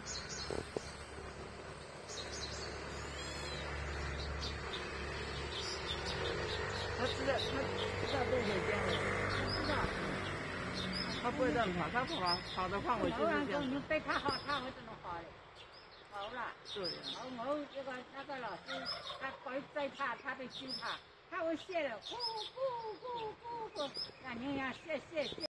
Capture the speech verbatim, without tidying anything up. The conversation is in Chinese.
他知道，他知道路回家了， 他知道。 他不会乱跑，他跑跑的范围就是这样。 你对他好，他会怎么跑的？好了。 对。 然后我这个那个老师，他会在他，他在揪他，他会谢了，呼呼呼呼呼，那你要谢谢谢。